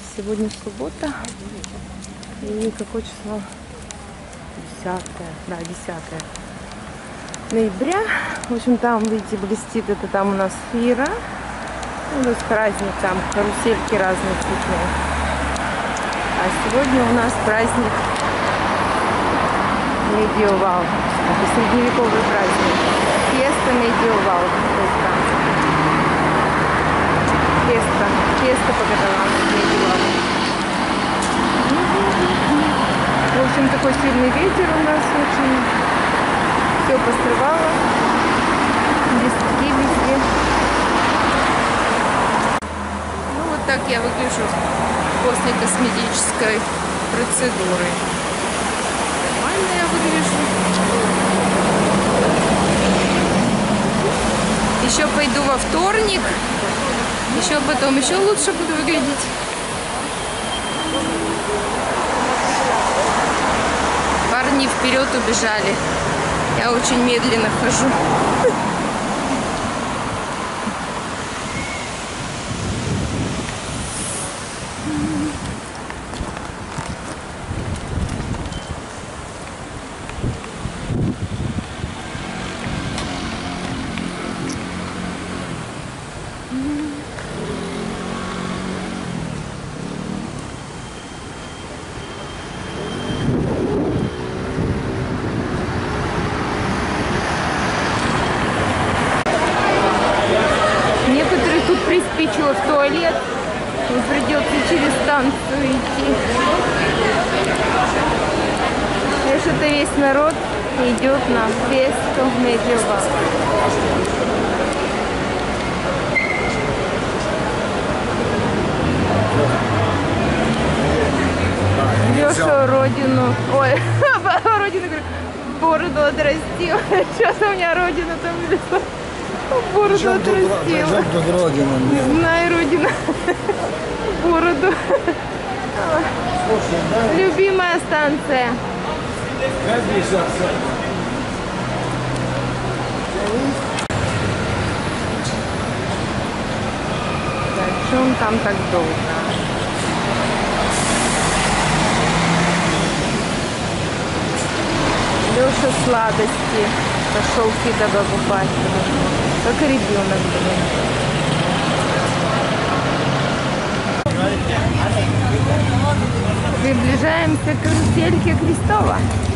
Сегодня суббота. И какое число? 10, да, 10 ноября. В общем, там, видите, блестит, это там у нас фира. Ну, то есть праздник, там карусельки разные цветные. А сегодня у нас праздник Медиевал. Это средневековый праздник. Феста Медиевал. Феста по-каталански Медиевал. В общем, такой сильный ветер у нас очень. Все посрывало. Листки везде. Ну, вот так я выгляжу после косметической процедуры. Нормально я выгляжу. Еще пойду во вторник. Еще потом еще лучше буду выглядеть. Парни вперед убежали. Я очень медленно хожу. Приспичило в туалет, и придется через станцию идти. И что-то весь народ идет на Фесту Медиевал. Леша родину, ой, родину, говорю, бороду отрастил. Сейчас у меня родина там в лесу. Бороду отрастила. Не знаю, родина. Бороду. Любимая станция. Так, что он там так долго? Леша сладости. Пошел какие-то покупать. Как и ребенок, блин. Приближаемся к карусельке Христова.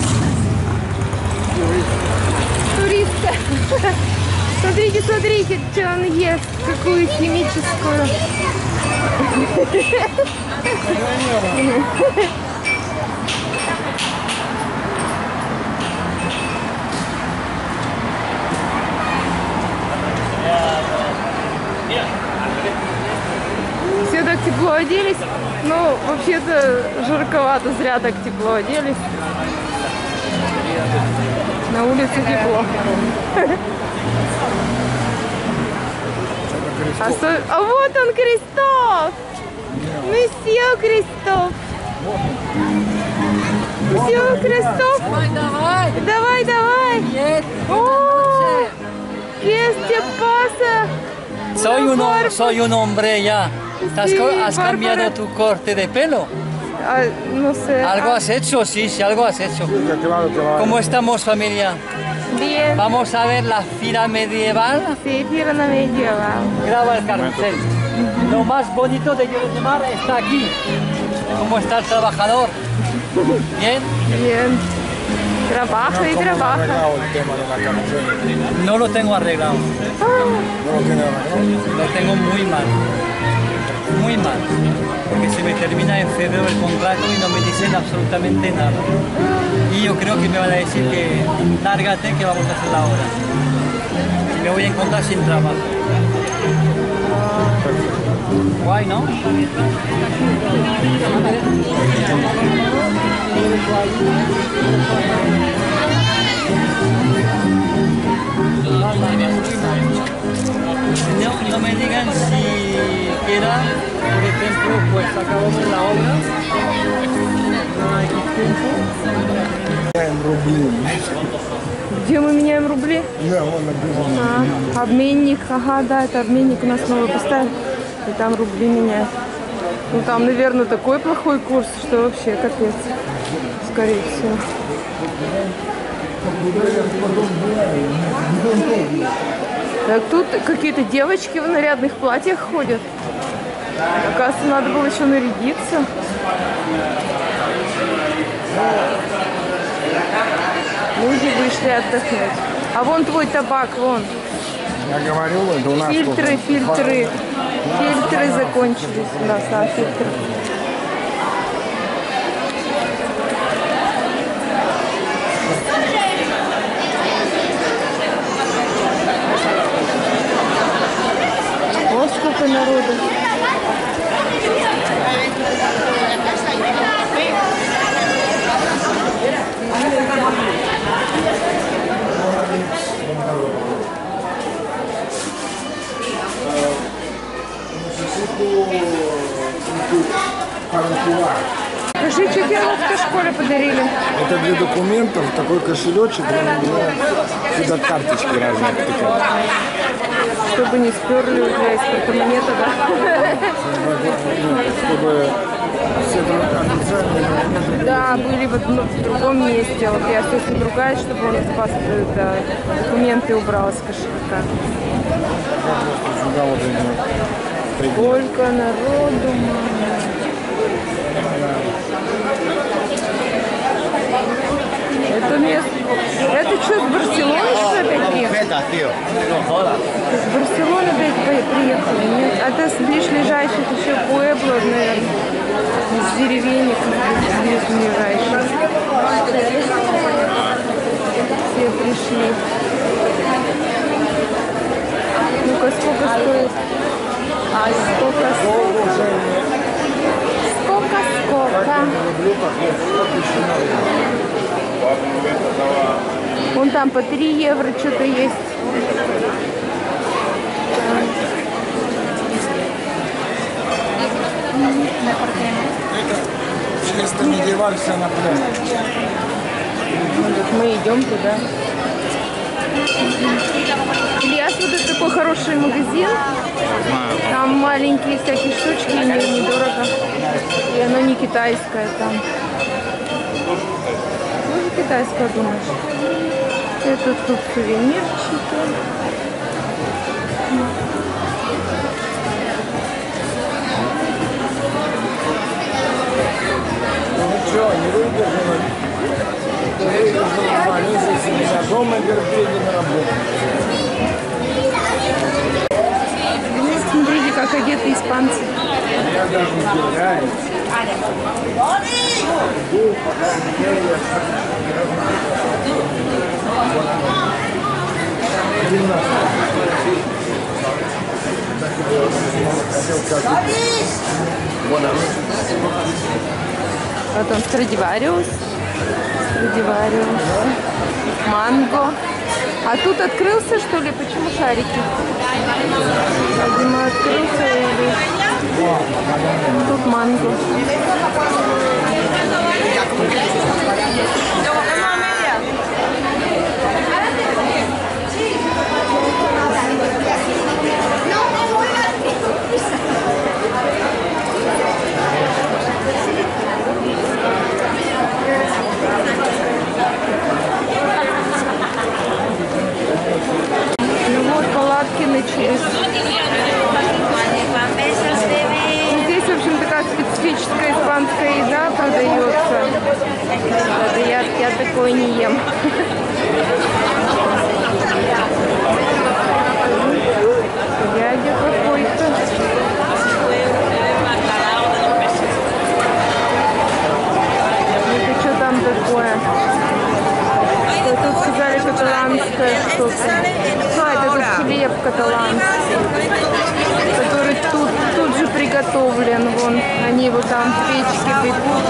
Туристы. Смотрите, смотрите, что он ест. Какую химическую. Все так тепло оделись. Ну, вообще-то жарковато, зря так тепло оделись. На улице тепло. А вот он, Кристоф! Месье Кристоф! Месье Кристоф! Давай! Давай, давай! О! ¿Qué te pasa? Soy un hombre ya. Sí, ¿Has cambiado tu corte de pelo? No sé. ¿Algo has hecho? Sí, sí, algo has hecho. ¿Cómo estamos, familia? Bien. Vamos a ver la fila medieval. Sí, fila medieval. Graba el carrusel. Lo más bonito de Lloret de Mar está aquí. ¿Cómo está el trabajador? ¿Bien? Bien. Trabaja y trabaja. No lo tengo arreglado. Lo tengo muy mal. Muy mal. Porque se me termina en febrero el contrato y no me dicen absolutamente nada. Y yo creo que me van a decir que lárgate, que vamos a hacer la hora. Y me voy a encontrar sin trabajo. Guay, ¿no? No me digan si queda, por ejemplo, pues acabamos la obra. No hay tiempo. Где мы меняем рубли? Да, вон написано. Обменник, ага, да, это обменник у нас новый поставил. И там рубли меняют. Ну там, наверное, такой плохой курс, что вообще капец, скорее всего. Так тут какие-то девочки в нарядных платьях ходят. Оказывается, надо было еще нарядиться. Люди вышли отдохнуть. А вон твой табак, вон. Я говорю, это у нас Фильтры закончились у нас, а фильтры. О, сколько народу. Скажи, что тебе в школе подарили? Это для документов такой кошелечек, сюда карточки разные. Чтобы не сперли у тебя из портмонета, да? Чтобы все официальные... Да, были в другом месте. Вот я все другая, чтобы он документы убрал из кошелька. Сюда вот Сколько народу, мама. Это место. Это что, с Барселоны что опять приехали? С Барселоны опять приехали? Нет? А это с ближайших еще Пуэбло, наверное. С деревенек ближайших. Все пришли. Ну-ка, сколько стоит? А сколько? Вон там по 3 евро что-то есть. Чисто медиеваль вся на пляже. Мы идем туда. Ильяс, вот это такой хороший магазин. Там маленькие всякие штучки, недорого. И оно не китайское там. Тоже китайское, думаешь? Это тут сувенирчики. Ну что, не выдержано. Они здесь меня дома терпели на работу. Смотрите, как одеты испанцы. Я даже не удивляюсь. Потом Страдивариус. Манго. А тут открылся, что ли? Почему шарики? Видимо, открылся или... Тут манго. Ну вот, палатки начались. Здесь, в общем, такая специфическая испанская еда продается. Я такое не ем. Дядя какой-то. Это что там такое? Тут сказали каталанское что-то. Это тут хлеб каталанский, который тут же приготовлен. Вон, они его там в печке пекут.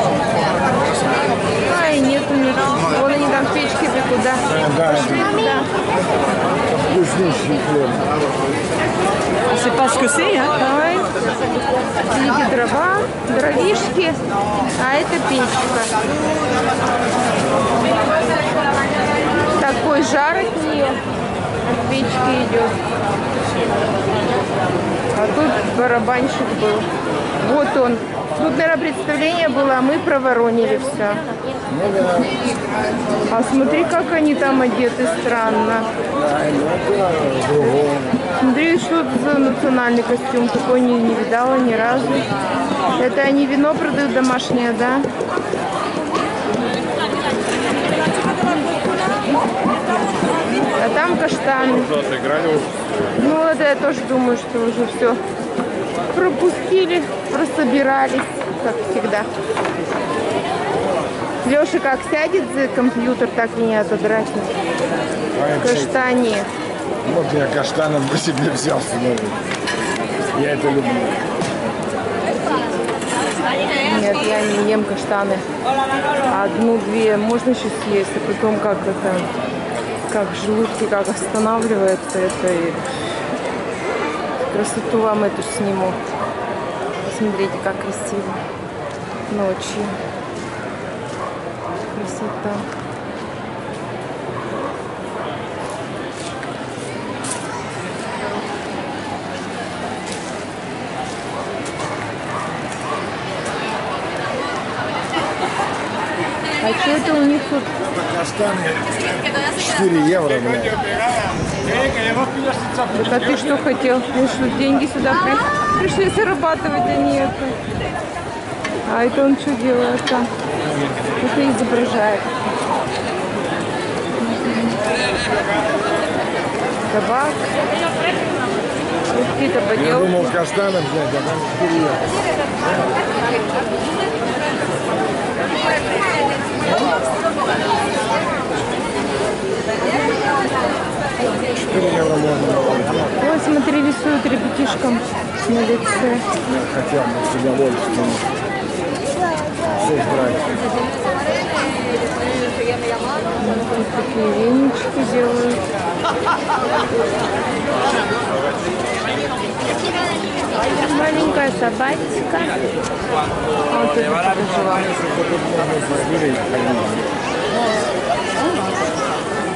И нету. Вон они там в печке пекут, да? Да, Да. вкуснейший хлеб. C'est pas ce que c'est, hein? Давай. Видите, дрова, дровишки, а это печка. Такой жар от нее, от печки идет. А тут барабанщик был. Вот он. Тут, наверное, представление было, а мы проворонили все. Ну да. А смотри, как они там одеты странно. Да, это другое. Смотри, что это за национальный костюм. Такой не видала ни разу. Это они вино продают домашнее, да? А там каштаны. Ну, это я тоже думаю, что уже все пропустили, прособирались, как всегда. Леша как сядет за компьютер, так и не отодрать. Каштане. Вот я каштаном по себе взял снова. Я это люблю. Нет, я не ем каштаны. Одну-две можно еще съесть, а потом как это, как в желудке, как останавливается это. И красоту вам эту сниму. Посмотрите, как красиво ночью. Красота. А что это у них тут? Каштаны 4 евро, блядь. Так, а ты что хотел? Ты что, деньги сюда пришли зарабатывать, а не это? А это он что делает там? Это изображает. Табак. Какие-то Я поделки. думал каштаном взять, а там 4 евро. 4 евро можно. Ой, смотри, рисуют ребятишкам на лице. Я хотел бы с удовольствием. Все брать. Вот такие венички делают. Маленькая собачка. Вот это покажу вам.